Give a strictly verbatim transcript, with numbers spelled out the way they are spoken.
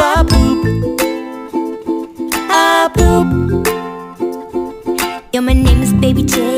a poop, a poop. Yeah, my name is Baby J.